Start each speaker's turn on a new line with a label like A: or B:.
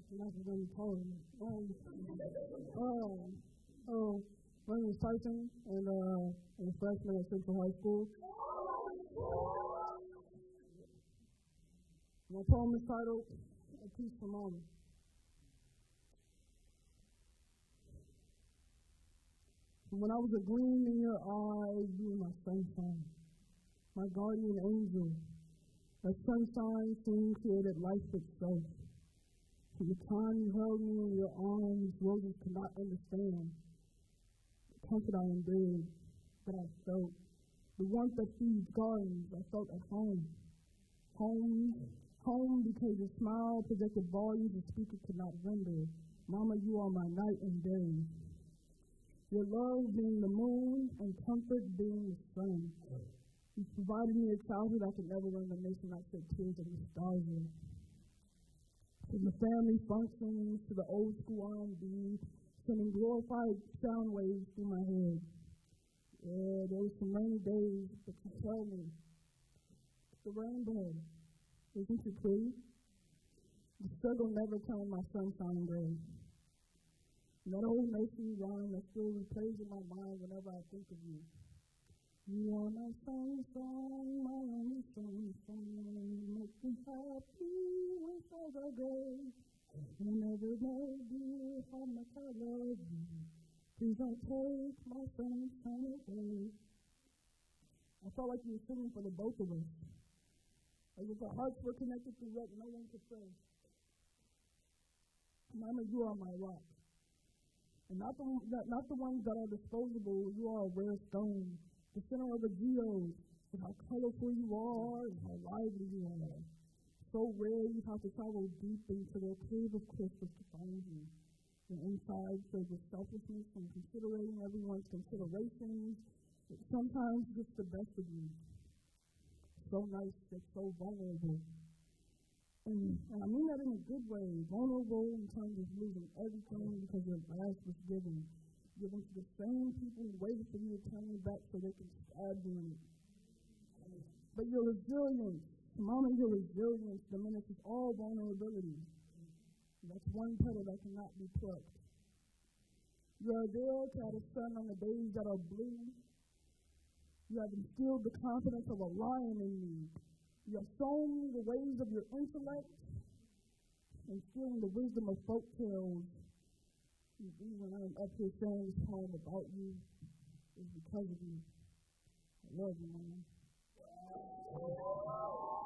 A: That's really cold. My name is Tyson, and I'm a freshman at Central High School. My poem is titled, A Piece for Mama. When I was a gleam in your eyes, you were my sunshine, my guardian angel. That sunshine soon created life itself. From the time you held me in your arms, roses could not understand the comfort I endured, that I felt. The warmth that feeds gardens, I felt at home. Home because your smile projected volumes a speaker could not render. Mama, you are my night and day. Your love being the moon and comfort being the sun. You provided me a childhood I could never reminisce, and I shed tears of nostalgia. From the family functions to the old school R&B, sending glorified sound waves through my head. Yeah, there were some rainy days, but you tell me, it's the rainbow. Isn't it pretty? The struggle never turned my sunshine gray. That old nation rhyme that still replays in my mind whenever I think of you. You are my sunshine, my only sunshine. Make me happy when skies are gray. I never know, dear, how much I love you. Please don't take my sunshine away. I felt like you were singing for the both of us. As if our hearts were connected through what no one could say. Mama, you are my rock. And not the ones that are disposable. You are a rare stone. The center of the geode, and how colorful you are, and how lively you are. So rare you have to travel deep into the cave of crystals to find you. And inside shows the selfishness and considering everyone's considerations. It's sometimes just the best of you. So nice, yet so vulnerable. And I mean that in a good way. Vulnerable in terms of losing everything because your last was given to the same people who waited for you to turn your back so they can stab you in it. But your resilience, Mama, your resilience diminishes all vulnerability. That's one petal that cannot be plucked. You are there to have a sun on the days that are blue. You have instilled the confidence of a lion in me. You have shown me the ways of your intellect, instilling the wisdom of folk tales. Even when I'm up here saying this poem about you, it's because of you. I love you, Mama.